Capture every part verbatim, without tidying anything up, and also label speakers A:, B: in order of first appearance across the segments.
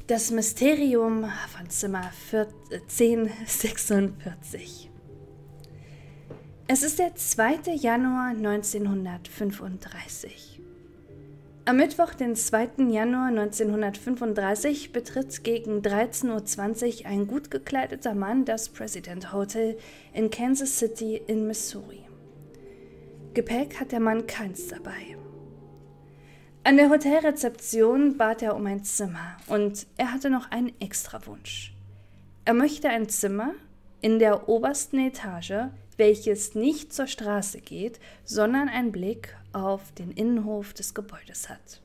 A: Das Mysterium von Zimmer zehn sechsundvierzig. Es ist der zweite Januar neunzehnhundertfünfunddreißig. Am Mittwoch, den zweiten Januar neunzehnhundertfünfunddreißig, betritt gegen dreizehn Uhr zwanzig ein gut gekleideter Mann das President Hotel in Kansas City in Missouri. Gepäck hat der Mann keins dabei. An der Hotelrezeption bat er um ein Zimmer und er hatte noch einen Extrawunsch. Er möchte ein Zimmer in der obersten Etage, welches nicht zur Straße geht, sondern einen Blick auf den Innenhof des Gebäudes hat.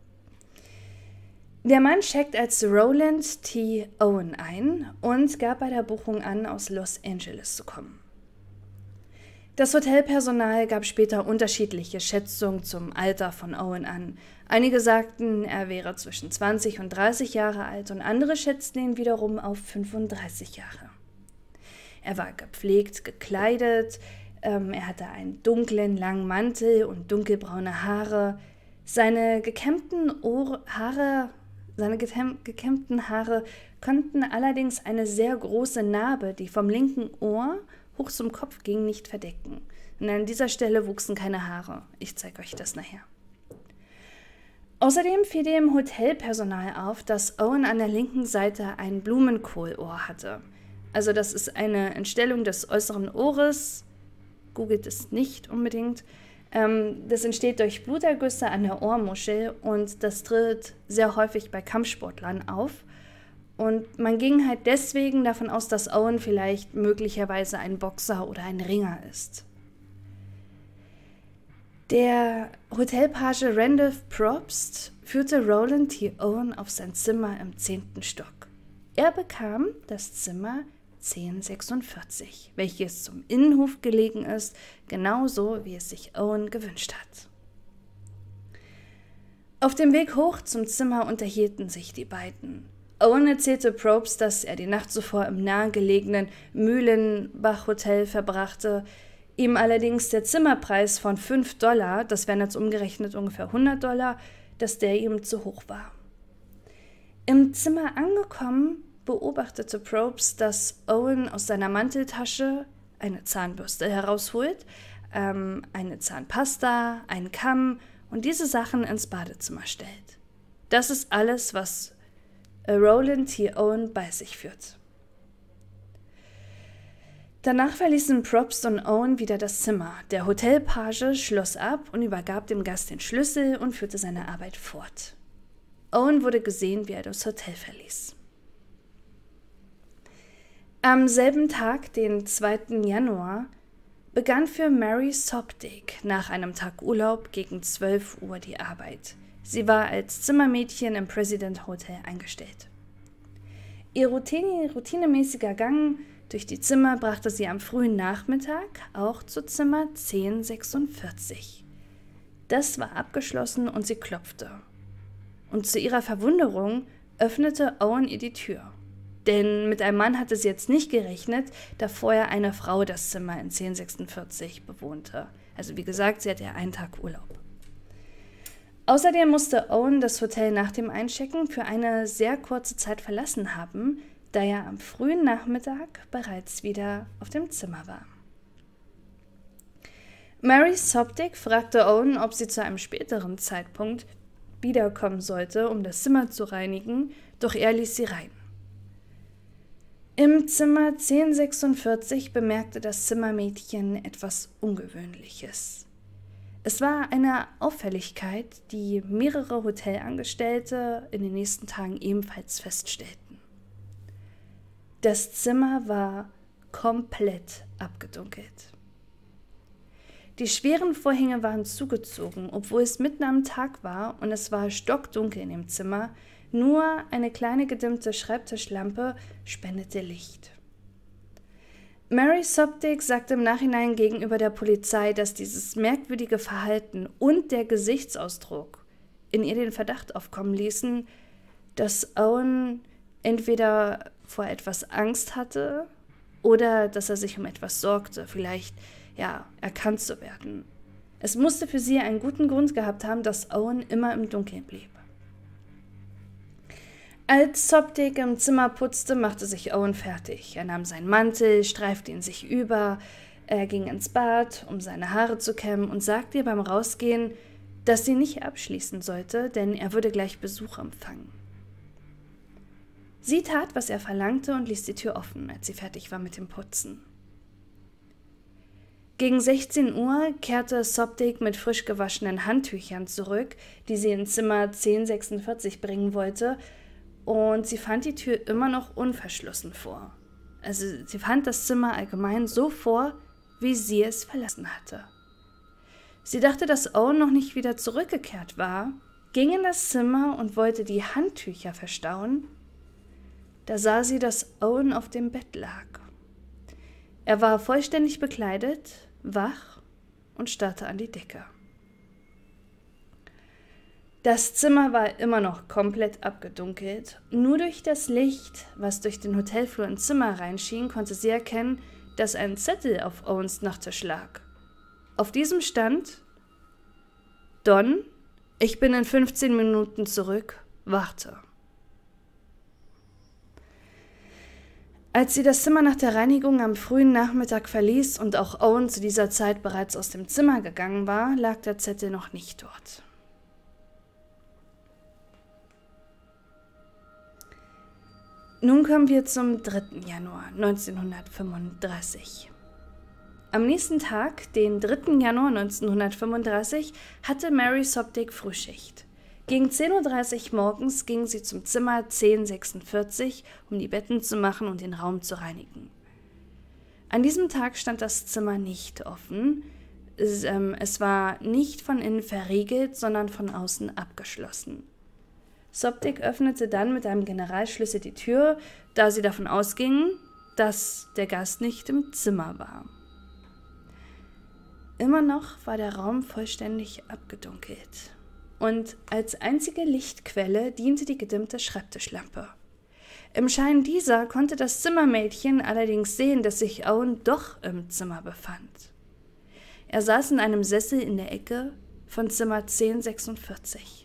A: Der Mann checkt als Roland T. Owen ein und gab bei der Buchung an, aus Los Angeles zu kommen. Das Hotelpersonal gab später unterschiedliche Schätzungen zum Alter von Owen an. Einige sagten, er wäre zwischen zwanzig und dreißig Jahre alt und andere schätzten ihn wiederum auf fünfunddreißig Jahre. Er war gepflegt gekleidet, ähm, er hatte einen dunklen, langen Mantel und dunkelbraune Haare. Seine gekämmten Ohr Haare, seine gekämmten Haare konnten allerdings eine sehr große Narbe, die vom linken Ohr hoch zum Kopf ging, nicht verdecken. Und an dieser Stelle wuchsen keine Haare. Ich zeige euch das nachher. Außerdem fiel dem Hotelpersonal auf, dass Owen an der linken Seite ein Blumenkohlohr hatte. Also das ist eine Entstellung des äußeren Ohres. Googelt es nicht unbedingt. Ähm, das entsteht durch Blutergüsse an der Ohrmuschel und das tritt sehr häufig bei Kampfsportlern auf. Und man ging halt deswegen davon aus, dass Owen vielleicht möglicherweise ein Boxer oder ein Ringer ist. Der Hotelpage Randolph Probst führte Roland T. Owen auf sein Zimmer im zehnten Stock. Er bekam das Zimmer zehn sechsundvierzig, welches zum Innenhof gelegen ist, genauso wie es sich Owen gewünscht hat. Auf dem Weg hoch zum Zimmer unterhielten sich die beiden. Owen erzählte Probst, dass er die Nacht zuvor im nahegelegenen Mühlenbach-Hotel verbrachte, ihm allerdings der Zimmerpreis von fünf Dollar, das wären jetzt umgerechnet ungefähr hundert Dollar, dass der ihm zu hoch war. Im Zimmer angekommen, beobachtete Probst, dass Owen aus seiner Manteltasche eine Zahnbürste herausholt, ähm, eine Zahnpasta, einen Kamm und diese Sachen ins Badezimmer stellt. Das ist alles, was Roland T. Owen bei sich führt. Danach verließen Probst und Owen wieder das Zimmer. Der Hotelpage schloss ab und übergab dem Gast den Schlüssel und führte seine Arbeit fort. Owen wurde gesehen, wie er das Hotel verließ. Am selben Tag, den zweiten Januar, begann für Mary Sopdick nach einem Tag Urlaub gegen zwölf Uhr die Arbeit. Sie war als Zimmermädchen im President Hotel eingestellt. Ihr Routine, routinemäßiger Gang durch die Zimmer brachte sie am frühen Nachmittag auch zu Zimmer zehn sechsundvierzig. Das war abgeschlossen und sie klopfte. Und zu ihrer Verwunderung öffnete Owen ihr die Tür. Denn mit einem Mann hatte sie jetzt nicht gerechnet, da vorher eine Frau das Zimmer in zehn sechsundvierzig bewohnte. Also wie gesagt, sie hatte ja einen Tag Urlaub. Außerdem musste Owen das Hotel nach dem Einchecken für eine sehr kurze Zeit verlassen haben, da er am frühen Nachmittag bereits wieder auf dem Zimmer war. Mary Sopdick fragte Owen, ob sie zu einem späteren Zeitpunkt wiederkommen sollte, um das Zimmer zu reinigen, doch er ließ sie rein. Im Zimmer zehn sechsundvierzig bemerkte das Zimmermädchen etwas Ungewöhnliches. Es war eine Auffälligkeit, die mehrere Hotelangestellte in den nächsten Tagen ebenfalls feststellten. Das Zimmer war komplett abgedunkelt. Die schweren Vorhänge waren zugezogen, obwohl es mitten am Tag war und es war stockdunkel in dem Zimmer. Nur eine kleine gedimmte Schreibtischlampe spendete Licht. Mary Sopdick sagte im Nachhinein gegenüber der Polizei, dass dieses merkwürdige Verhalten und der Gesichtsausdruck in ihr den Verdacht aufkommen ließen, dass Owen entweder vor etwas Angst hatte oder dass er sich um etwas sorgte, vielleicht ja, erkannt zu werden. Es musste für sie einen guten Grund gehabt haben, dass Owen immer im Dunkeln blieb. Als Soptic im Zimmer putzte, machte sich Owen fertig. Er nahm seinen Mantel, streifte ihn sich über, er ging ins Bad, um seine Haare zu kämmen und sagte ihr beim Rausgehen, dass sie nicht abschließen sollte, denn er würde gleich Besuch empfangen. Sie tat, was er verlangte und ließ die Tür offen, als sie fertig war mit dem Putzen. Gegen sechzehn Uhr kehrte Soptic mit frisch gewaschenen Handtüchern zurück, die sie in Zimmer zehn sechsundvierzig bringen wollte, und sie fand die Tür immer noch unverschlossen vor. Also sie fand das Zimmer allgemein so vor, wie sie es verlassen hatte. Sie dachte, dass Owen noch nicht wieder zurückgekehrt war, ging in das Zimmer und wollte die Handtücher verstauen. Da sah sie, dass Owen auf dem Bett lag. Er war vollständig bekleidet, wach und starrte an die Decke. Das Zimmer war immer noch komplett abgedunkelt. Nur durch das Licht, was durch den Hotelflur ins Zimmer reinschien, konnte sie erkennen, dass ein Zettel auf Owens Nachttisch lag. Auf diesem stand: Don, ich bin in fünfzehn Minuten zurück, warte. Als sie das Zimmer nach der Reinigung am frühen Nachmittag verließ und auch Owen zu dieser Zeit bereits aus dem Zimmer gegangen war, lag der Zettel noch nicht dort. Nun kommen wir zum dritten Januar neunzehnhundertfünfunddreißig. Am nächsten Tag, den dritten Januar neunzehnhundertfünfunddreißig, hatte Mary Soptic Frühschicht. Gegen zehn Uhr dreißig morgens ging sie zum Zimmer zehn sechsundvierzig, um die Betten zu machen und den Raum zu reinigen. An diesem Tag stand das Zimmer nicht offen. Es, ähm, es war nicht von innen verriegelt, sondern von außen abgeschlossen. Soptic öffnete dann mit einem Generalschlüssel die Tür, da sie davon ausging, dass der Gast nicht im Zimmer war. Immer noch war der Raum vollständig abgedunkelt. Und als einzige Lichtquelle diente die gedimmte Schreibtischlampe. Im Schein dieser konnte das Zimmermädchen allerdings sehen, dass sich Owen doch im Zimmer befand. Er saß in einem Sessel in der Ecke von Zimmer zehn sechsundvierzig.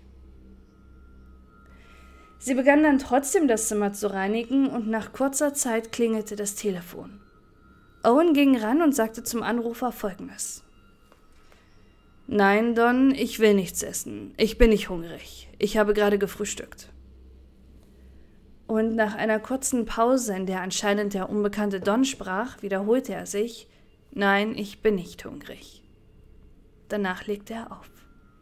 A: Sie begann dann trotzdem das Zimmer zu reinigen und nach kurzer Zeit klingelte das Telefon. Owen ging ran und sagte zum Anrufer Folgendes: Nein, Don, ich will nichts essen. Ich bin nicht hungrig. Ich habe gerade gefrühstückt. Und nach einer kurzen Pause, in der anscheinend der unbekannte Don sprach, wiederholte er sich: Nein, ich bin nicht hungrig. Danach legte er auf.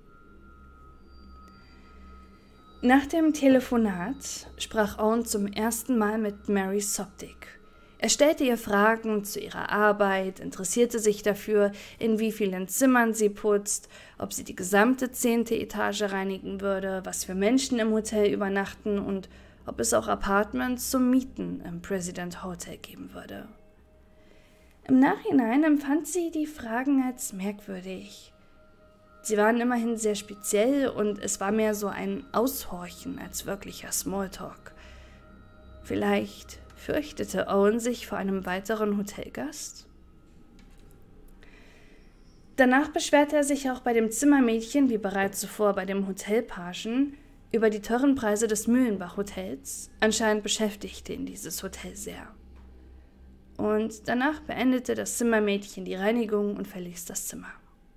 A: Nach dem Telefonat sprach Owen zum ersten Mal mit Mary Soptic. Er stellte ihr Fragen zu ihrer Arbeit, interessierte sich dafür, in wie vielen Zimmern sie putzt, ob sie die gesamte zehnte Etage reinigen würde, was für Menschen im Hotel übernachten und ob es auch Apartments zum Mieten im President Hotel geben würde. Im Nachhinein empfand sie die Fragen als merkwürdig. Sie waren immerhin sehr speziell und es war mehr so ein Aushorchen als wirklicher Smalltalk. Vielleicht fürchtete Owen sich vor einem weiteren Hotelgast? Danach beschwerte er sich auch bei dem Zimmermädchen, wie bereits zuvor bei dem Hotelpagen, über die teuren Preise des Mühlenbach-Hotels. Anscheinend beschäftigte ihn dieses Hotel sehr. Und danach beendete das Zimmermädchen die Reinigung und verließ das Zimmer.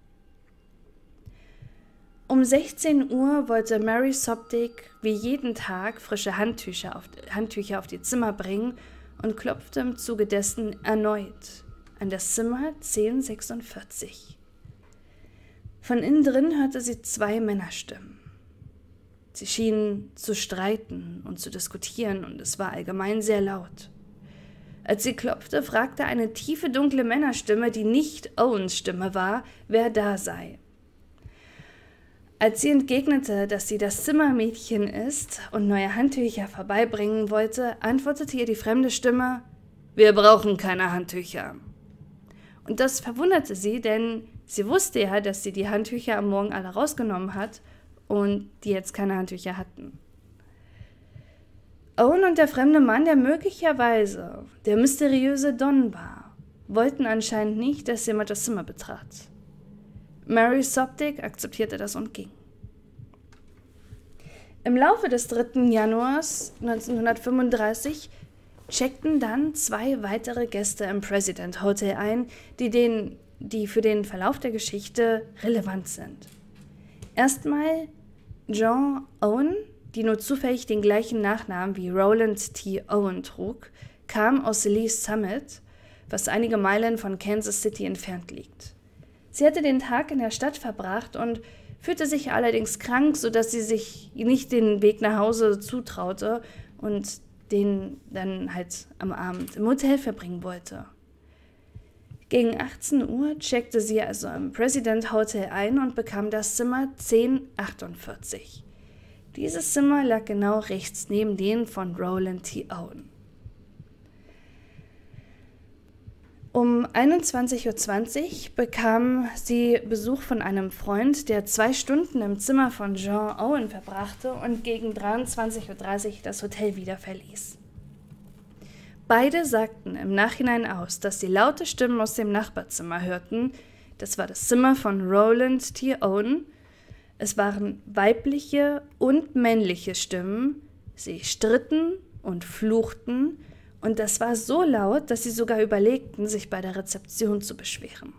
A: Um sechzehn Uhr wollte Mary Soptic wie jeden Tag frische Handtücher auf, Handtücher auf die Zimmer bringen und klopfte im Zuge dessen erneut an das Zimmer zehn sechsundvierzig. Von innen drin hörte sie zwei Männerstimmen. Sie schienen zu streiten und zu diskutieren und es war allgemein sehr laut. Als sie klopfte, fragte eine tiefe, dunkle Männerstimme, die nicht Owens Stimme war, wer da sei. Als sie entgegnete, dass sie das Zimmermädchen ist und neue Handtücher vorbeibringen wollte, antwortete ihr die fremde Stimme: Wir brauchen keine Handtücher. Und das verwunderte sie, denn sie wusste ja, dass sie die Handtücher am Morgen alle rausgenommen hat und die jetzt keine Handtücher hatten. Owen und der fremde Mann, der möglicherweise der mysteriöse Don war, wollten anscheinend nicht, dass jemand das Zimmer betrat. Mary Soptic akzeptierte das und ging. Im Laufe des dritten Januars neunzehnhundertfünfunddreißig checkten dann zwei weitere Gäste im President Hotel ein, die, den, die für den Verlauf der Geschichte relevant sind. Erstmal John Owen, die nur zufällig den gleichen Nachnamen wie Roland T. Owen trug, kam aus Lee Summit, was einige Meilen von Kansas City entfernt liegt. Sie hatte den Tag in der Stadt verbracht und fühlte sich allerdings krank, sodass sie sich nicht den Weg nach Hause zutraute und den dann halt am Abend im Hotel verbringen wollte. Gegen achtzehn Uhr checkte sie also im President Hotel ein und bekam das Zimmer zehn achtundvierzig. Dieses Zimmer lag genau rechts neben dem von Roland T. Owen. Um einundzwanzig Uhr zwanzig bekam sie Besuch von einem Freund, der zwei Stunden im Zimmer von John Owen verbrachte und gegen dreiundzwanzig Uhr dreißig das Hotel wieder verließ. Beide sagten im Nachhinein aus, dass sie laute Stimmen aus dem Nachbarzimmer hörten. Das war das Zimmer von Roland T. Owen. Es waren weibliche und männliche Stimmen. Sie stritten und fluchten. Und das war so laut, dass sie sogar überlegten, sich bei der Rezeption zu beschweren.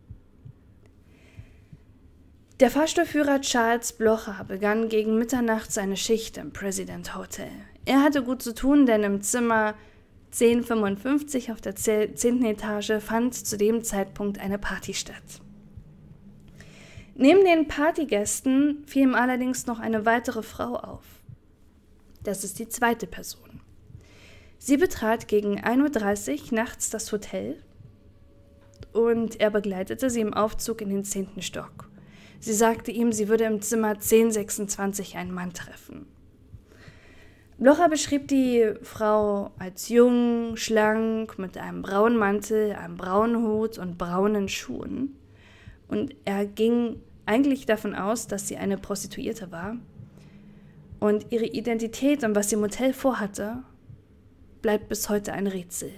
A: Der Fahrstuhlführer Charles Blocher begann gegen Mitternacht seine Schicht im President Hotel. Er hatte gut zu tun, denn im Zimmer zehn fünfundfünfzig auf der zehnten Etage fand zu dem Zeitpunkt eine Party statt. Neben den Partygästen fiel ihm allerdings noch eine weitere Frau auf. Das ist die zweite Person. Sie betrat gegen ein Uhr dreißig nachts das Hotel und er begleitete sie im Aufzug in den zehnten Stock. Sie sagte ihm, sie würde im Zimmer zehn sechsundzwanzig einen Mann treffen. Blocher beschrieb die Frau als jung, schlank, mit einem braunen Mantel, einem braunen Hut und braunen Schuhen. Und er ging eigentlich davon aus, dass sie eine Prostituierte war. Und ihre Identität und was sie im Hotel vorhatte, bleibt bis heute ein Rätsel.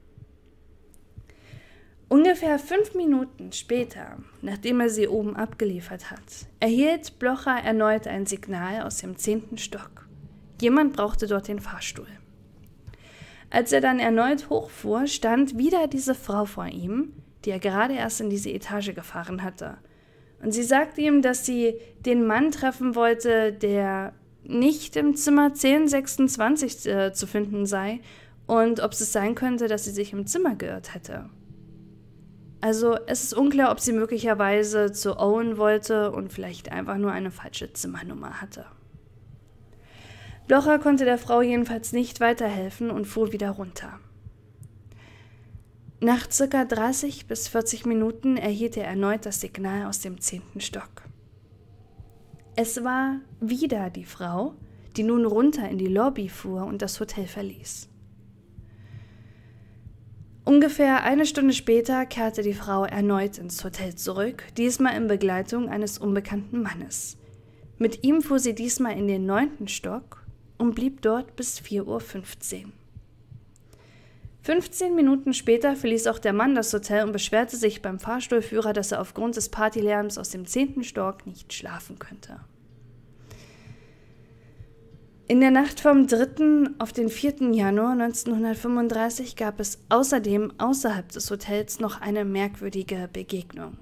A: Ungefähr fünf Minuten später, nachdem er sie oben abgeliefert hat, erhielt Blocher erneut ein Signal aus dem zehnten Stock. Jemand brauchte dort den Fahrstuhl. Als er dann erneut hochfuhr, stand wieder diese Frau vor ihm, die er gerade erst in diese Etage gefahren hatte. Und sie sagte ihm, dass sie den Mann treffen wollte, der nicht im Zimmer zehn sechsundzwanzig äh, zu finden sei und ob es sein könnte, dass sie sich im Zimmer geirrt hätte. Also es ist unklar, ob sie möglicherweise zu Owen wollte und vielleicht einfach nur eine falsche Zimmernummer hatte. Blocher konnte der Frau jedenfalls nicht weiterhelfen und fuhr wieder runter. Nach ca. dreißig bis vierzig Minuten erhielt er erneut das Signal aus dem zehnten Stock. Es war wieder die Frau, die nun runter in die Lobby fuhr und das Hotel verließ. Ungefähr eine Stunde später kehrte die Frau erneut ins Hotel zurück, diesmal in Begleitung eines unbekannten Mannes. Mit ihm fuhr sie diesmal in den neunten Stock und blieb dort bis vier Uhr fünfzehn. fünfzehn Minuten später verließ auch der Mann das Hotel und beschwerte sich beim Fahrstuhlführer, dass er aufgrund des Partylärms aus dem zehnten Stock nicht schlafen könnte. In der Nacht vom dritten auf den vierten Januar neunzehnhundertfünfunddreißig gab es außerdem außerhalb des Hotels noch eine merkwürdige Begegnung.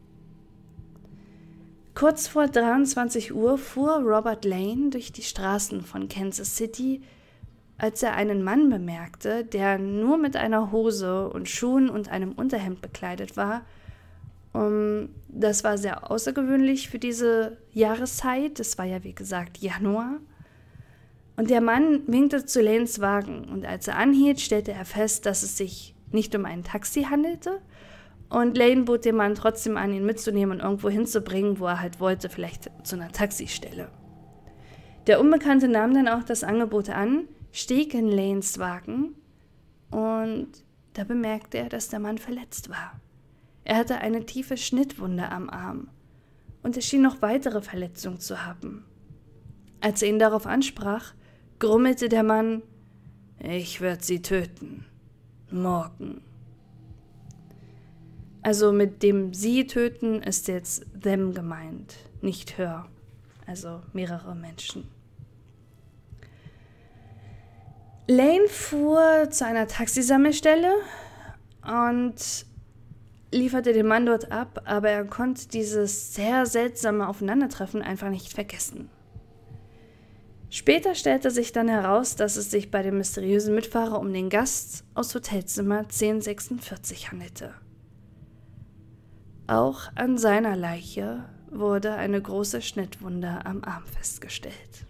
A: Kurz vor dreiundzwanzig Uhr fuhr Robert Lane durch die Straßen von Kansas City, als er einen Mann bemerkte, der nur mit einer Hose und Schuhen und einem Unterhemd bekleidet war. Um, das war sehr außergewöhnlich für diese Jahreszeit, es war ja wie gesagt Januar. Und der Mann winkte zu Lanes Wagen und als er anhielt, stellte er fest, dass es sich nicht um ein Taxi handelte. Und Lane bot dem Mann trotzdem an, ihn mitzunehmen und irgendwo hinzubringen, wo er halt wollte, vielleicht zu einer Taxistelle. Der Unbekannte nahm dann auch das Angebot an, stieg in Lanes Wagen und da bemerkte er, dass der Mann verletzt war. Er hatte eine tiefe Schnittwunde am Arm und er schien noch weitere Verletzungen zu haben. Als er ihn darauf ansprach, grummelte der Mann, »Ich werde sie töten. Morgen.« Also mit dem Sie töten ist jetzt them gemeint, nicht her, also mehrere Menschen. Lane fuhr zu einer Taxisammelstelle und lieferte den Mann dort ab, aber er konnte dieses sehr seltsame Aufeinandertreffen einfach nicht vergessen. Später stellte sich dann heraus, dass es sich bei dem mysteriösen Mitfahrer um den Gast aus Hotelzimmer zehn sechsundvierzig handelte. Auch an seiner Leiche wurde eine große Schnittwunde am Arm festgestellt.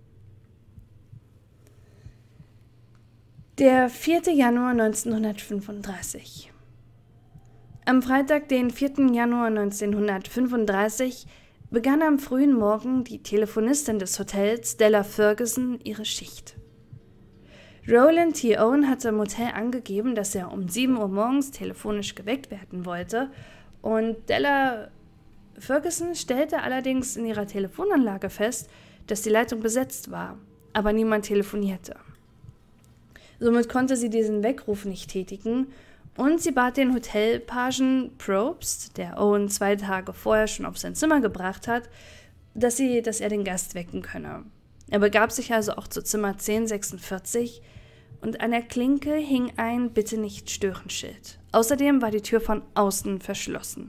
A: Der vierte Januar neunzehnhundertfünfunddreißig. Am Freitag, den vierten Januar neunzehnhundertfünfunddreißig, begann am frühen Morgen die Telefonistin des Hotels, Stella Ferguson, ihre Schicht. Roland T. Owen hatte im Hotel angegeben, dass er um sieben Uhr morgens telefonisch geweckt werden wollte, und Stella Ferguson stellte allerdings in ihrer Telefonanlage fest, dass die Leitung besetzt war, aber niemand telefonierte. Somit konnte sie diesen Weckruf nicht tätigen und sie bat den Hotelpagen Probst, der Owen zwei Tage vorher schon auf sein Zimmer gebracht hat, dass, sie, dass er den Gast wecken könne. Er begab sich also auch zu Zimmer zehn sechsundvierzig und an der Klinke hing ein Bitte nicht stören Schild. Außerdem war die Tür von außen verschlossen.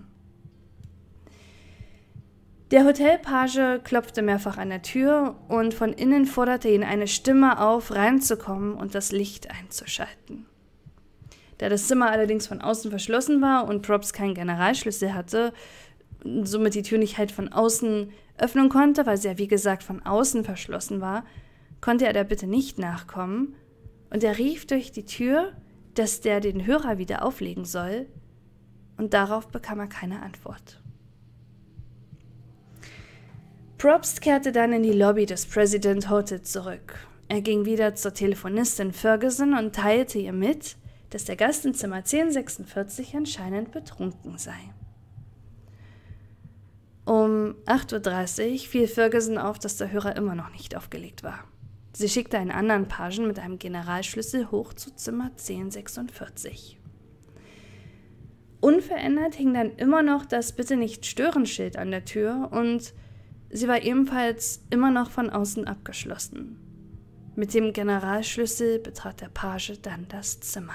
A: Der Hotelpage klopfte mehrfach an der Tür und von innen forderte ihn eine Stimme auf, reinzukommen und das Licht einzuschalten. Da das Zimmer allerdings von außen verschlossen war und Probst keinen Generalschlüssel hatte, somit die Tür nicht halt von außen öffnen konnte, weil sie ja wie gesagt von außen verschlossen war, konnte er der Bitte nicht nachkommen und er rief durch die Tür, dass der den Hörer wieder auflegen soll, und darauf bekam er keine Antwort. Probst kehrte dann in die Lobby des President Hotel zurück. Er ging wieder zur Telefonistin Ferguson und teilte ihr mit, dass der Gast in Zimmer zehn sechsundvierzig anscheinend betrunken sei. Um acht Uhr dreißig fiel Ferguson auf, dass der Hörer immer noch nicht aufgelegt war. Sie schickte einen anderen Pagen mit einem Generalschlüssel hoch zu Zimmer zehn sechsundvierzig. Unverändert hing dann immer noch das Bitte nicht stören Schild an der Tür und sie war ebenfalls immer noch von außen abgeschlossen. Mit dem Generalschlüssel betrat der Page dann das Zimmer.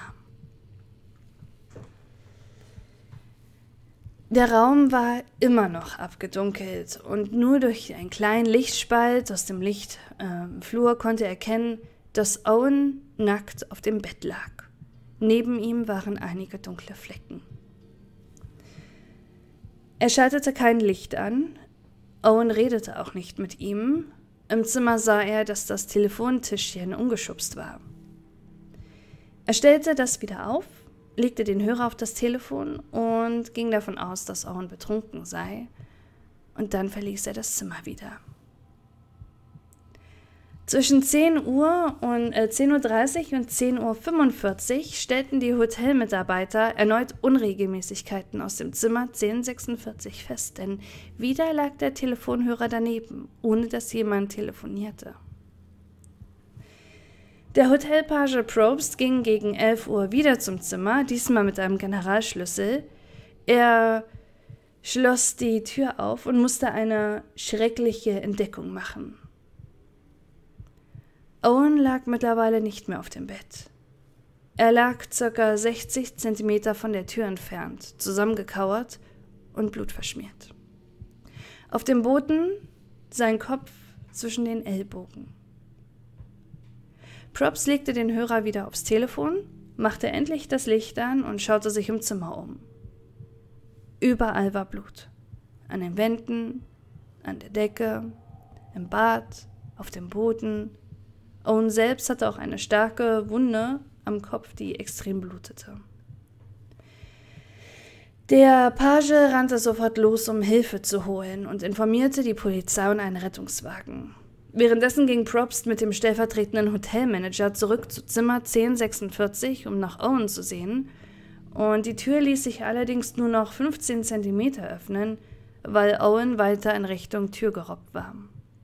A: Der Raum war immer noch abgedunkelt und nur durch einen kleinen Lichtspalt aus dem Licht äh, im Flur konnte er erkennen, dass Owen nackt auf dem Bett lag. Neben ihm waren einige dunkle Flecken. Er schaltete kein Licht an. Owen redete auch nicht mit ihm. Im Zimmer sah er, dass das Telefontischchen umgeschubst war. Er stellte das wieder auf, legte den Hörer auf das Telefon und ging davon aus, dass Owen betrunken sei. Und dann verließ er das Zimmer wieder. Zwischen zehn Uhr und äh, zehn Uhr dreißig und zehn Uhr fünfundvierzig stellten die Hotelmitarbeiter erneut Unregelmäßigkeiten aus dem Zimmer zehn sechsundvierzig fest, denn wieder lag der Telefonhörer daneben, ohne dass jemand telefonierte. Der Hotelpage Probst ging gegen elf Uhr wieder zum Zimmer, diesmal mit einem Generalschlüssel. Er schloss die Tür auf und musste eine schreckliche Entdeckung machen. Owen lag mittlerweile nicht mehr auf dem Bett. Er lag ca. sechzig Zentimeter von der Tür entfernt, zusammengekauert und blutverschmiert. Auf dem Boden sein Kopf zwischen den Ellbogen. Probst legte den Hörer wieder aufs Telefon, machte endlich das Licht an und schaute sich im Zimmer um. Überall war Blut. An den Wänden, an der Decke, im Bad, auf dem Boden. Owen selbst hatte auch eine starke Wunde am Kopf, die extrem blutete. Der Page rannte sofort los, um Hilfe zu holen und informierte die Polizei und einen Rettungswagen. Währenddessen ging Probst mit dem stellvertretenden Hotelmanager zurück zu Zimmer zehn sechsundvierzig, um nach Owen zu sehen, und die Tür ließ sich allerdings nur noch fünfzehn Zentimeter öffnen, weil Owen weiter in Richtung Tür gerobbt war.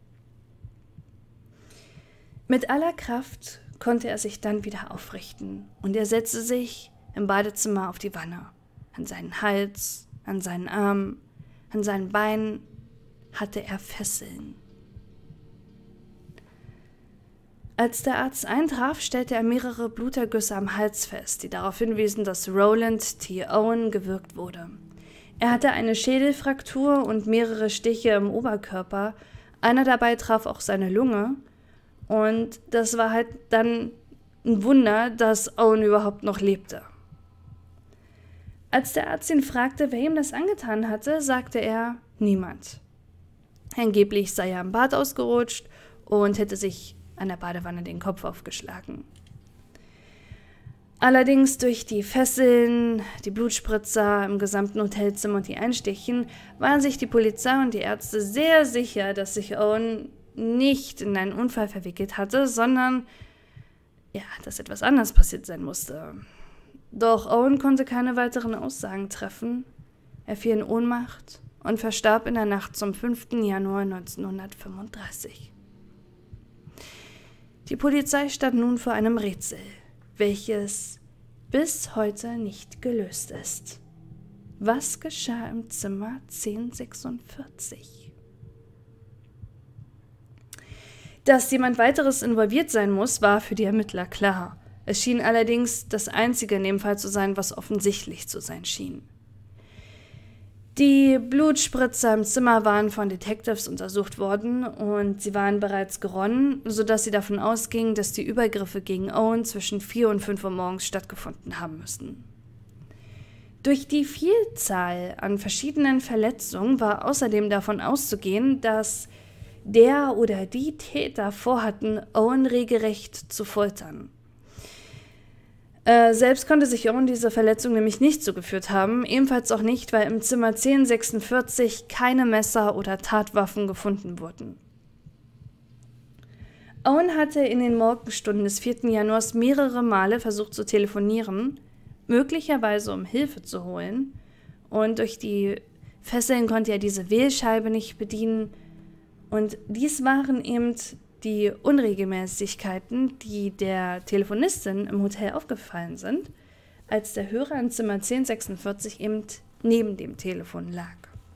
A: Mit aller Kraft konnte er sich dann wieder aufrichten und er setzte sich im Badezimmer auf die Wanne. An seinen Hals, an seinen Arm, an seinen Beinen hatte er Fesseln. Als der Arzt eintraf, stellte er mehrere Blutergüsse am Hals fest, die darauf hinwiesen, dass Roland T. Owen gewürgt wurde. Er hatte eine Schädelfraktur und mehrere Stiche im Oberkörper. Einer dabei traf auch seine Lunge. Und das war halt dann ein Wunder, dass Owen überhaupt noch lebte. Als der Arzt ihn fragte, wer ihm das angetan hatte, sagte er, niemand. Angeblich sei er im Bad ausgerutscht und hätte sich an der Badewanne den Kopf aufgeschlagen. Allerdings durch die Fesseln, die Blutspritzer im gesamten Hotelzimmer und die Einstichen waren sich die Polizei und die Ärzte sehr sicher, dass sich Owen nicht in einen Unfall verwickelt hatte, sondern ja, dass etwas anderes passiert sein musste. Doch Owen konnte keine weiteren Aussagen treffen. Er fiel in Ohnmacht und verstarb in der Nacht zum fünften Januar neunzehnhundertfünfunddreißig. Die Polizei stand nun vor einem Rätsel, welches bis heute nicht gelöst ist. Was geschah im Zimmer zehn sechsundvierzig? Dass jemand weiteres involviert sein muss, war für die Ermittler klar. Es schien allerdings das Einzige in dem Fall zu sein, was offensichtlich zu sein schien. Die Blutspritzer im Zimmer waren von Detectives untersucht worden und sie waren bereits geronnen, sodass sie davon ausgingen, dass die Übergriffe gegen Owen zwischen vier und fünf Uhr morgens stattgefunden haben müssen. Durch die Vielzahl an verschiedenen Verletzungen war außerdem davon auszugehen, dass der oder die Täter vorhatten, Owen regelrecht zu foltern. Äh, selbst konnte sich Owen diese Verletzung nämlich nicht zugeführt haben, ebenfalls auch nicht, weil im Zimmer zehn sechsundvierzig keine Messer oder Tatwaffen gefunden wurden. Owen hatte in den Morgenstunden des vierten Januars mehrere Male versucht zu telefonieren, möglicherweise um Hilfe zu holen, und durch die Fesseln konnte er diese Wählscheibe nicht bedienen, und dies waren eben die Unregelmäßigkeiten, die der Telefonistin im Hotel aufgefallen sind, als der Hörer in Zimmer zehn sechsundvierzig eben neben dem Telefon lag.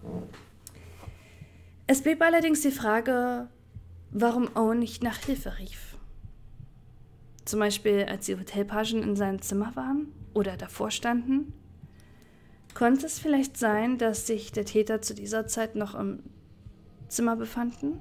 A: Es blieb allerdings die Frage, warum Owen nicht nach Hilfe rief. Zum Beispiel, als die Hotelpagen in seinem Zimmer waren oder davor standen. Konnte es vielleicht sein, dass sich der Täter zu dieser Zeit noch im Zimmer befanden?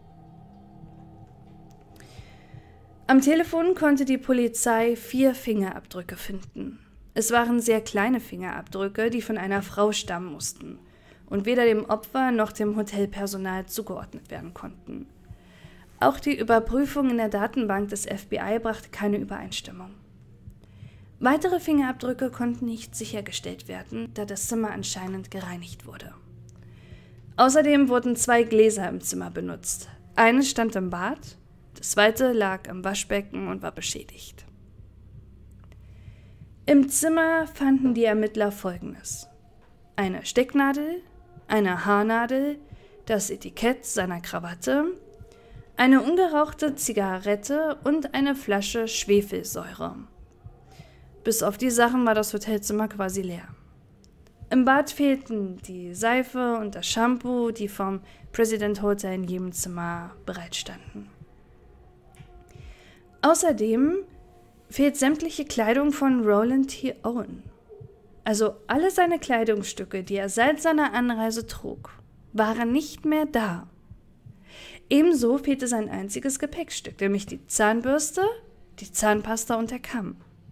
A: Am Telefon konnte die Polizei vier Fingerabdrücke finden. Es waren sehr kleine Fingerabdrücke, die von einer Frau stammen mussten und weder dem Opfer noch dem Hotelpersonal zugeordnet werden konnten. Auch die Überprüfung in der Datenbank des F B I brachte keine Übereinstimmung. Weitere Fingerabdrücke konnten nicht sichergestellt werden, da das Zimmer anscheinend gereinigt wurde. Außerdem wurden zwei Gläser im Zimmer benutzt. Eines stand im Bad, das zweite lag im Waschbecken und war beschädigt. Im Zimmer fanden die Ermittler Folgendes: eine Stecknadel, eine Haarnadel, das Etikett seiner Krawatte, eine ungerauchte Zigarette und eine Flasche Schwefelsäure. Bis auf die Sachen war das Hotelzimmer quasi leer. Im Bad fehlten die Seife und das Shampoo, die vom President Hotel in jedem Zimmer bereitstanden. Außerdem fehlt sämtliche Kleidung von Roland T. Owen. Also alle seine Kleidungsstücke, die er seit seiner Anreise trug, waren nicht mehr da. Ebenso fehlte sein einziges Gepäckstück, nämlich die Zahnbürste, die Zahnpasta und der Kamm.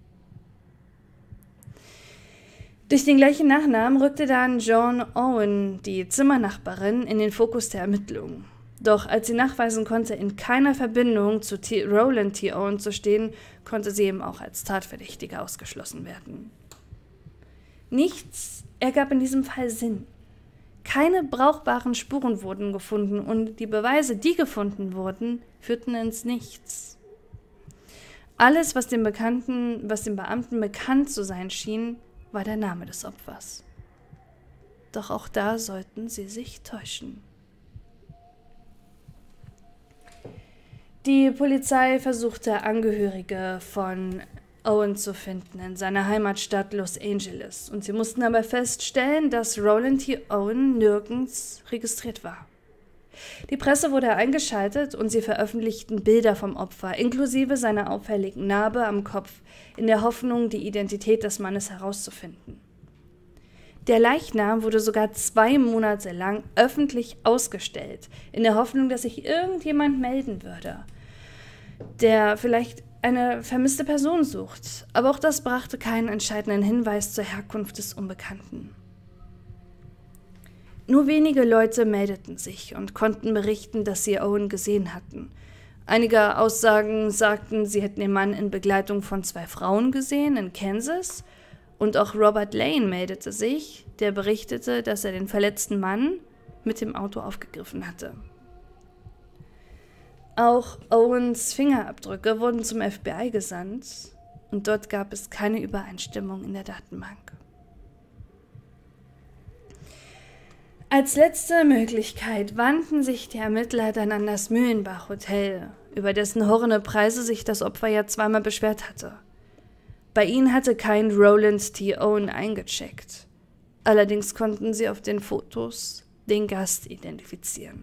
A: Durch den gleichen Nachnamen rückte dann Joan Owen, die Zimmernachbarin, in den Fokus der Ermittlungen. Doch als sie nachweisen konnte, in keiner Verbindung zu T. Roland T. Owen zu stehen, konnte sie eben auch als Tatverdächtige ausgeschlossen werden. Nichts ergab in diesem Fall Sinn. Keine brauchbaren Spuren wurden gefunden und die Beweise, die gefunden wurden, führten ins Nichts. Alles, was dem Bekannten, was dem Beamten bekannt zu sein schien, war der Name des Opfers. Doch auch da sollten sie sich täuschen. Die Polizei versuchte, Angehörige von Owen zu finden in seiner Heimatstadt Los Angeles, und sie mussten aber feststellen, dass Roland T. Owen nirgends registriert war. Die Presse wurde eingeschaltet und sie veröffentlichten Bilder vom Opfer, inklusive seiner auffälligen Narbe am Kopf, in der Hoffnung, die Identität des Mannes herauszufinden. Der Leichnam wurde sogar zwei Monate lang öffentlich ausgestellt, in der Hoffnung, dass sich irgendjemand melden würde, der vielleicht eine vermisste Person sucht. Aber auch das brachte keinen entscheidenden Hinweis zur Herkunft des Unbekannten. Nur wenige Leute meldeten sich und konnten berichten, dass sie Owen gesehen hatten. Einige Aussagen sagten, sie hätten den Mann in Begleitung von zwei Frauen gesehen in Kansas. Und auch Robert Lane meldete sich, der berichtete, dass er den verletzten Mann mit dem Auto aufgegriffen hatte. Auch Owens Fingerabdrücke wurden zum F B I gesandt und dort gab es keine Übereinstimmung in der Datenbank. Als letzte Möglichkeit wandten sich die Ermittler dann an das Mühlenbach Hotel, über dessen horrende Preise sich das Opfer ja zweimal beschwert hatte. Bei ihnen hatte kein Roland T. Owen eingecheckt. Allerdings konnten sie auf den Fotos den Gast identifizieren.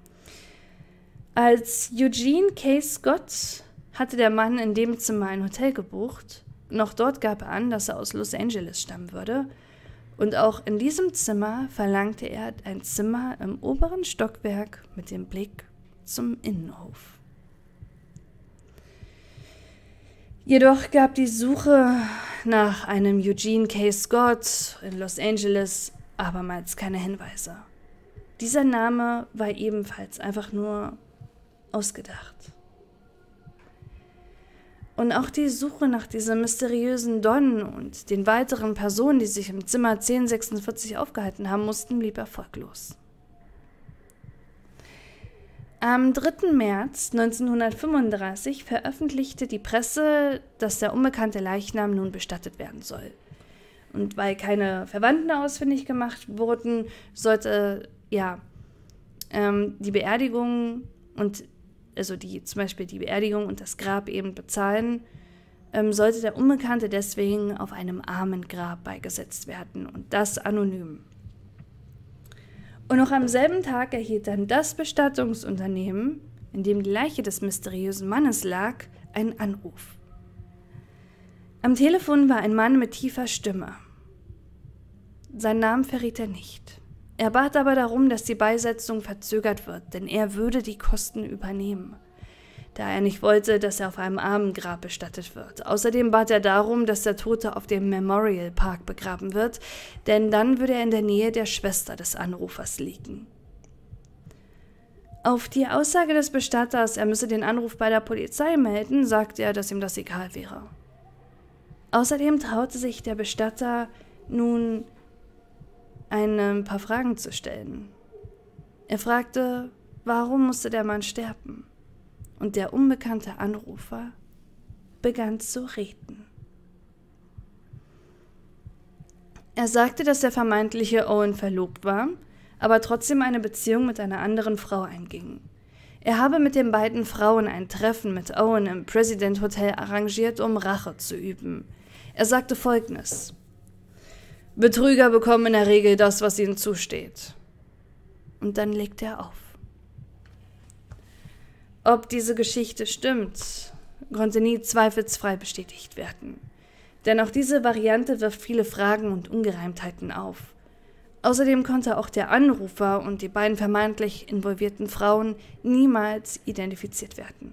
A: Als Eugene K. Scott hatte der Mann in dem Zimmer ein Hotel gebucht. Noch dort gab er an, dass er aus Los Angeles stammen würde. Und auch in diesem Zimmer verlangte er ein Zimmer im oberen Stockwerk mit dem Blick zum Innenhof. Jedoch gab die Suche nach einem Eugene K. Scott in Los Angeles abermals keine Hinweise. Dieser Name war ebenfalls einfach nur ausgedacht. Und auch die Suche nach diesem mysteriösen Don und den weiteren Personen, die sich im Zimmer zehn sechsundvierzig aufgehalten haben mussten, blieb erfolglos. Am dritten März neunzehnhundertfünfunddreißig veröffentlichte die Presse, dass der unbekannte Leichnam nun bestattet werden soll. Und weil keine Verwandten ausfindig gemacht wurden, sollte ja ähm, die Beerdigung und also die zum Beispiel die Beerdigung und das Grab eben bezahlen, ähm, sollte der Unbekannte deswegen auf einem Armengrab beigesetzt werden und das anonym. Und noch am selben Tag erhielt dann das Bestattungsunternehmen, in dem die Leiche des mysteriösen Mannes lag, einen Anruf. Am Telefon war ein Mann mit tiefer Stimme. Seinen Namen verriet er nicht. Er bat aber darum, dass die Beisetzung verzögert wird, denn er würde die Kosten übernehmen, da er nicht wollte, dass er auf einem Armengrab bestattet wird. Außerdem bat er darum, dass der Tote auf dem Memorial Park begraben wird, denn dann würde er in der Nähe der Schwester des Anrufers liegen. Auf die Aussage des Bestatters, er müsse den Anruf bei der Polizei melden, sagte er, dass ihm das egal wäre. Außerdem traute sich der Bestatter nun ein paar Fragen zu stellen. Er fragte, warum musste der Mann sterben? Und der unbekannte Anrufer begann zu reden. Er sagte, dass der vermeintliche Owen verlobt war, aber trotzdem eine Beziehung mit einer anderen Frau einging. Er habe mit den beiden Frauen ein Treffen mit Owen im President Hotel arrangiert, um Rache zu üben. Er sagte Folgendes: Betrüger bekommen in der Regel das, was ihnen zusteht. Und dann legte er auf. Ob diese Geschichte stimmt, konnte nie zweifelsfrei bestätigt werden. Denn auch diese Variante wirft viele Fragen und Ungereimtheiten auf. Außerdem konnte auch der Anrufer und die beiden vermeintlich involvierten Frauen niemals identifiziert werden.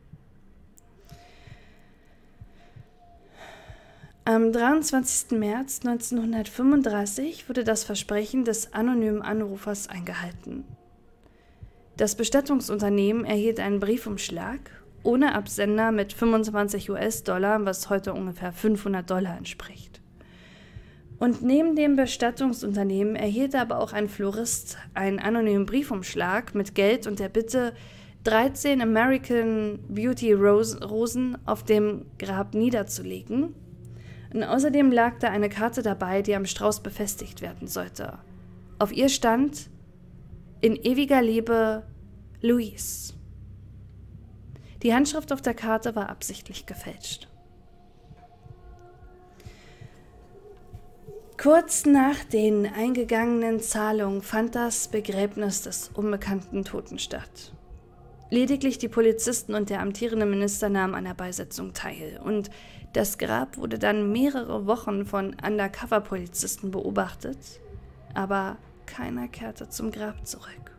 A: Am dreiundzwanzigsten März neunzehnhundertfünfunddreißig wurde das Versprechen des anonymen Anrufers eingehalten. Das Bestattungsunternehmen erhielt einen Briefumschlag ohne Absender mit fünfundzwanzig US-Dollar, was heute ungefähr fünfhundert Dollar entspricht. Und neben dem Bestattungsunternehmen erhielt aber auch ein Florist einen anonymen Briefumschlag mit Geld und der Bitte, dreizehn American Beauty Rosen auf dem Grab niederzulegen. Und außerdem lag da eine Karte dabei, die am Strauß befestigt werden sollte. Auf ihr stand: In ewiger Liebe, Louise. Die Handschrift auf der Karte war absichtlich gefälscht. Kurz nach den eingegangenen Zahlungen fand das Begräbnis des unbekannten Toten statt. Lediglich die Polizisten und der amtierende Minister nahmen an der Beisetzung teil und das Grab wurde dann mehrere Wochen von Undercover-Polizisten beobachtet, aber keiner kehrte zum Grab zurück.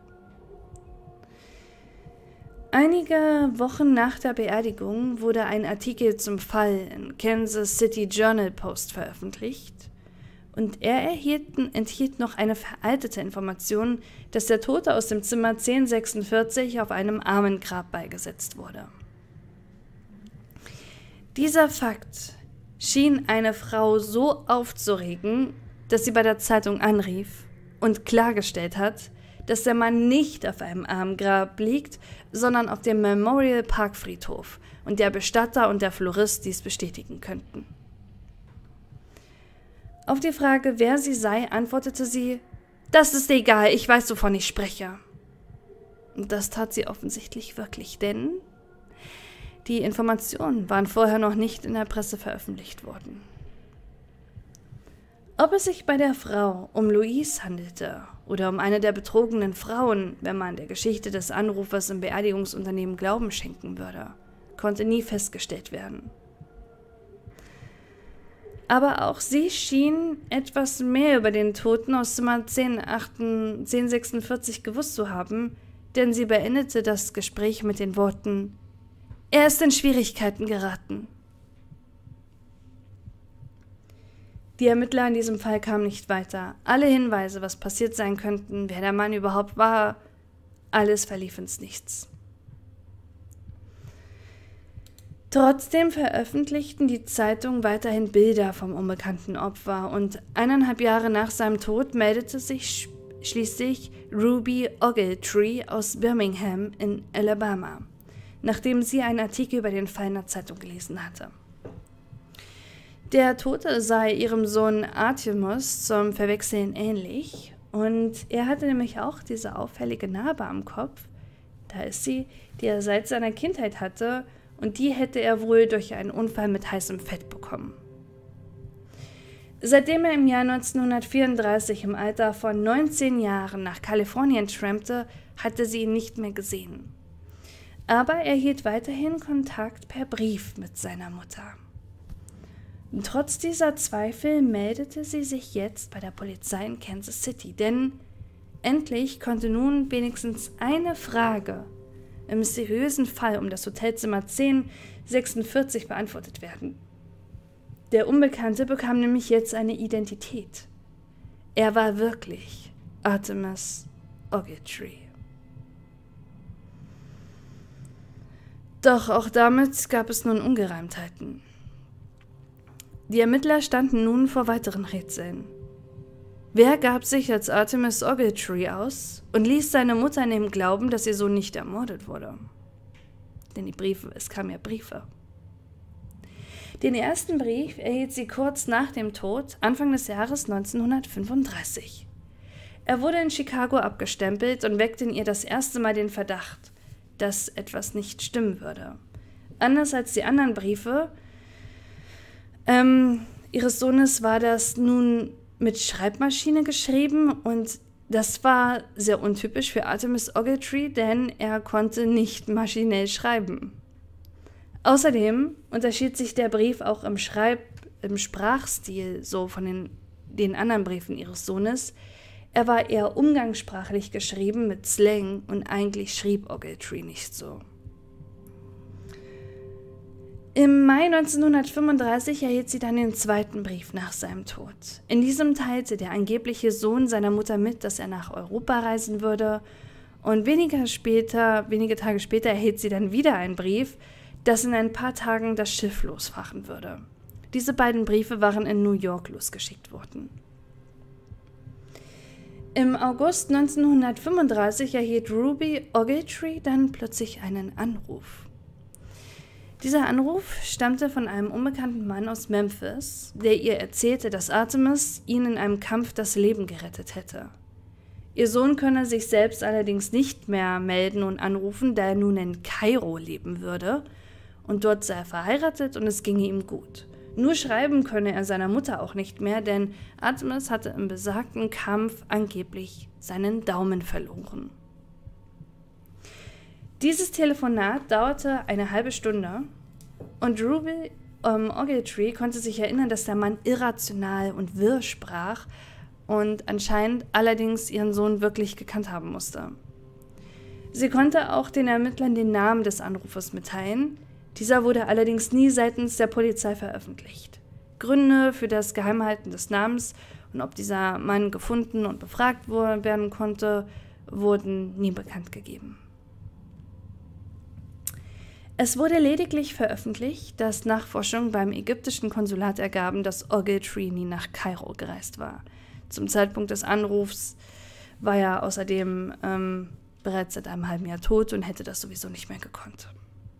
A: Einige Wochen nach der Beerdigung wurde ein Artikel zum Fall in Kansas City Journal Post veröffentlicht und er erhielt, enthielt noch eine veraltete Information, dass der Tote aus dem Zimmer zehn sechsundvierzig auf einem Armengrab beigesetzt wurde. Dieser Fakt schien eine Frau so aufzuregen, dass sie bei der Zeitung anrief und klargestellt hat, dass der Mann nicht auf einem Armengrab liegt, sondern auf dem Memorial Park Friedhof und der Bestatter und der Florist dies bestätigen könnten. Auf die Frage, wer sie sei, antwortete sie: „Das ist egal, ich weiß, wovon ich spreche." Und das tat sie offensichtlich wirklich, denn die Informationen waren vorher noch nicht in der Presse veröffentlicht worden. Ob es sich bei der Frau um Louise handelte oder um eine der betrogenen Frauen, wenn man der Geschichte des Anrufers im Beerdigungsunternehmen Glauben schenken würde, konnte nie festgestellt werden. Aber auch sie schien etwas mehr über den Toten aus Zimmer zehn sechsundvierzig gewusst zu haben, denn sie beendete das Gespräch mit den Worten: „Er ist in Schwierigkeiten geraten." Die Ermittler in diesem Fall kamen nicht weiter. Alle Hinweise, was passiert sein könnten, wer der Mann überhaupt war, alles verlief ins Nichts. Trotzdem veröffentlichten die Zeitungen weiterhin Bilder vom unbekannten Opfer und eineinhalb Jahre nach seinem Tod meldete sich schließlich Ruby Ogletree aus Birmingham in Alabama, nachdem sie einen Artikel über den Fall in der Zeitung gelesen hatte. Der Tote sei ihrem Sohn Artemus zum Verwechseln ähnlich und er hatte nämlich auch diese auffällige Narbe am Kopf. Da ist sie, die er seit seiner Kindheit hatte, und die hätte er wohl durch einen Unfall mit heißem Fett bekommen. Seitdem er im Jahr neunzehnhundertvierunddreißig im Alter von neunzehn Jahren nach Kalifornien trampte, hatte sie ihn nicht mehr gesehen. Aber er hielt weiterhin Kontakt per Brief mit seiner Mutter. Und trotz dieser Zweifel meldete sie sich jetzt bei der Polizei in Kansas City, denn endlich konnte nun wenigstens eine Frage im mysteriösen Fall um das Hotelzimmer zehn sechsundvierzig beantwortet werden. Der Unbekannte bekam nämlich jetzt eine Identität. Er war wirklich Artemus Ogletree. Doch auch damit gab es nun Ungereimtheiten. Die Ermittler standen nun vor weiteren Rätseln. Wer gab sich als Artemus Ogletree aus und ließ seine Mutter in dem Glauben, dass ihr Sohn nicht ermordet wurde? Denn die Briefe, es kamen ja Briefe. Den ersten Brief erhielt sie kurz nach dem Tod, Anfang des Jahres neunzehnhundertfünfunddreißig. Er wurde in Chicago abgestempelt und weckte in ihr das erste Mal den Verdacht, dass etwas nicht stimmen würde. Anders als die anderen Briefe ähm, ihres Sohnes war das nun mit Schreibmaschine geschrieben und das war sehr untypisch für Artemus Ogletree, denn er konnte nicht maschinell schreiben. Außerdem unterschied sich der Brief auch im Schreib-, im Sprachstil so von den, den anderen Briefen ihres Sohnes. Er war eher umgangssprachlich geschrieben mit Slang und eigentlich schrieb Ogletree nicht so. Im Mai neunzehnhundertfünfunddreißig erhielt sie dann den zweiten Brief nach seinem Tod. In diesem teilte der angebliche Sohn seiner Mutter mit, dass er nach Europa reisen würde. Und weniger später, wenige Tage später erhielt sie dann wieder einen Brief, dass in ein paar Tagen das Schiff losfahren würde. Diese beiden Briefe waren in New York losgeschickt worden. Im August neunzehnhundertfünfunddreißig erhielt Ruby Ogletree dann plötzlich einen Anruf. Dieser Anruf stammte von einem unbekannten Mann aus Memphis, der ihr erzählte, dass Artemus ihn in einem Kampf das Leben gerettet hätte. Ihr Sohn könne sich selbst allerdings nicht mehr melden und anrufen, da er nun in Kairo leben würde und dort sei er verheiratet und es ginge ihm gut. Nur schreiben könne er seiner Mutter auch nicht mehr, denn Artemis hatte im besagten Kampf angeblich seinen Daumen verloren. Dieses Telefonat dauerte eine halbe Stunde und Ruby ähm, Ogletree konnte sich erinnern, dass der Mann irrational und wirr sprach und anscheinend allerdings ihren Sohn wirklich gekannt haben musste. Sie konnte auch den Ermittlern den Namen des Anrufers mitteilen. Dieser wurde allerdings nie seitens der Polizei veröffentlicht. Gründe für das Geheimhalten des Namens und ob dieser Mann gefunden und befragt werden konnte, wurden nie bekannt gegeben. Es wurde lediglich veröffentlicht, dass Nachforschungen beim ägyptischen Konsulat ergaben, dass Ogletree nie nach Kairo gereist war. Zum Zeitpunkt des Anrufs war er außerdem ähm, bereits seit einem halben Jahr tot und hätte das sowieso nicht mehr gekonnt.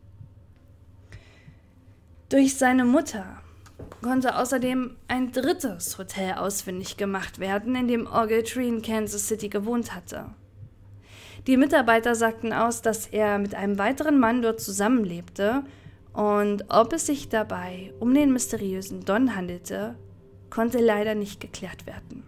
A: Durch seine Mutter konnte außerdem ein drittes Hotel ausfindig gemacht werden, in dem Ogletree in Kansas City gewohnt hatte. Die Mitarbeiter sagten aus, dass er mit einem weiteren Mann dort zusammenlebte und ob es sich dabei um den mysteriösen Don handelte, konnte leider nicht geklärt werden.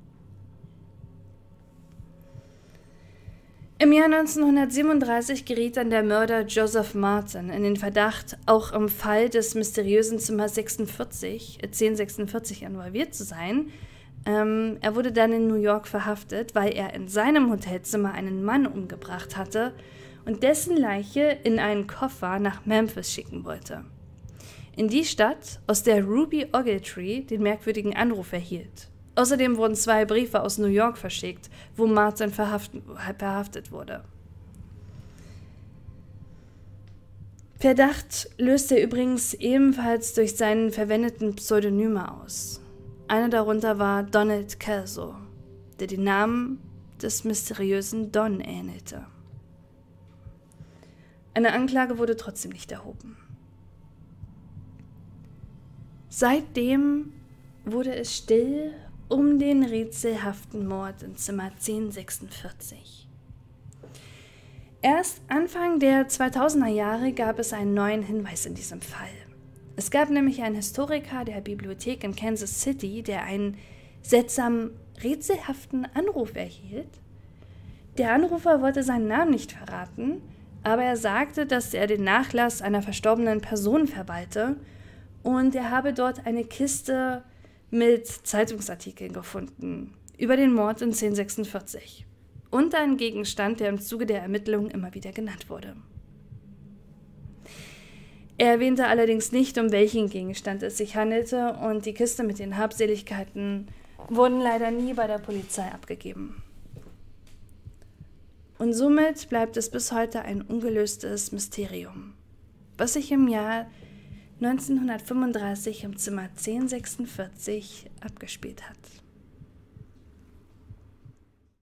A: Im Jahr neunzehnhundertsiebenunddreißig geriet dann der Mörder Joseph Martin in den Verdacht, auch im Fall des mysteriösen Zimmer sechsundvierzig, zehn sechsundvierzig involviert zu sein. Ähm, er wurde dann in New York verhaftet, weil er in seinem Hotelzimmer einen Mann umgebracht hatte und dessen Leiche in einen Koffer nach Memphis schicken wollte. In die Stadt, aus der Ruby Ogletree den merkwürdigen Anruf erhielt. Außerdem wurden zwei Briefe aus New York verschickt, wo Martin verhaftet wurde. Verdacht löste er übrigens ebenfalls durch seinen verwendeten Pseudonyme aus. Einer darunter war Donald Kelso, der den Namen des mysteriösen Don ähnelte. Eine Anklage wurde trotzdem nicht erhoben. Seitdem wurde es still um den rätselhaften Mord in Zimmer zehn sechsundvierzig. Erst Anfang der zweitausender Jahre gab es einen neuen Hinweis in diesem Fall. Es gab nämlich einen Historiker der Bibliothek in Kansas City, der einen seltsamen, rätselhaften Anruf erhielt. Der Anrufer wollte seinen Namen nicht verraten, aber er sagte, dass er den Nachlass einer verstorbenen Person verwalte und er habe dort eine Kiste mit Zeitungsartikeln gefunden über den Mord in zehn sechsundvierzig und einen Gegenstand, der im Zuge der Ermittlungen immer wieder genannt wurde. Er erwähnte allerdings nicht, um welchen Gegenstand es sich handelte und die Kiste mit den Habseligkeiten wurden leider nie bei der Polizei abgegeben. Und somit bleibt es bis heute ein ungelöstes Mysterium, was sich im Jahr neunzehnhundertfünfunddreißig im Zimmer zehn sechsundvierzig abgespielt hat.